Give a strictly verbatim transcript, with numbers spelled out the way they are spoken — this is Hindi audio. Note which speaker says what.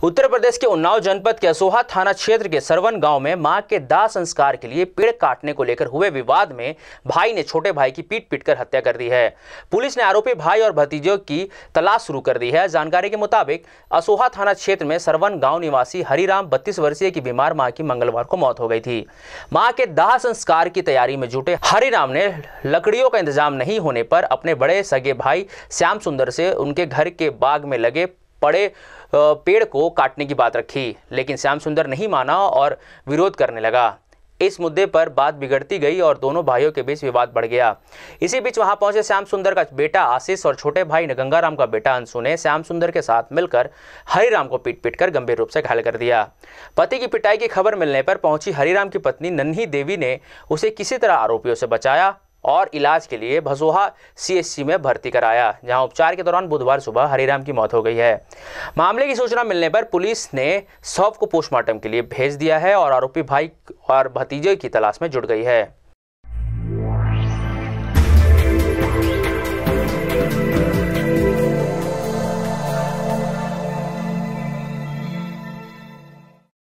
Speaker 1: उत्तर प्रदेश के उन्नाव जनपद के असोहा थाना क्षेत्र के सरवन गांव में मां के दाह संस्कार के लिए पेड़ काटने को लेकर हुए विवाद में भाई ने छोटे भाई की पीट पीटकर हत्या कर दी है। पुलिस ने आरोपी भाई और भतीजों की तलाश शुरू कर दी है। जानकारी के मुताबिक असोहा थाना क्षेत्र में सरवन गांव निवासी हरिराम बत्तीस वर्षीय की बीमार मां की मंगलवार को मौत हो गई थी। मां के दाह संस्कार की तैयारी में जुटे हरिराम ने लकड़ियों का इंतजाम नहीं होने पर अपने बड़े सगे भाई श्याम सुंदर से उनके घर के बाग में लगे पड़े पेड़ को काटने की बात रखी, लेकिन श्याम सुंदर नहीं माना और विरोध करने लगा। इस मुद्दे पर बात बिगड़ती गई और दोनों भाइयों के बीच विवाद बढ़ गया। इसी बीच वहां पहुंचे श्याम सुंदर का बेटा आशीष और छोटे भाई ने गंगाराम का बेटा अंशु ने श्याम सुंदर के साथ मिलकर हरिराम को पीट पीट कर गंभीर रूप से घायल कर दिया। पति की पिटाई की खबर मिलने पर पहुंची हरिराम की पत्नी नन्ही देवी ने उसे किसी तरह आरोपियों से बचाया और इलाज के लिए भसोहा सीएचसी में भर्ती कराया, जहां उपचार के दौरान बुधवार सुबह हरिराम की मौत हो गई है। मामले की सूचना मिलने पर पुलिस ने शव को पोस्टमार्टम के लिए भेज दिया है और आरोपी भाई और भतीजे की तलाश में जुट गई है।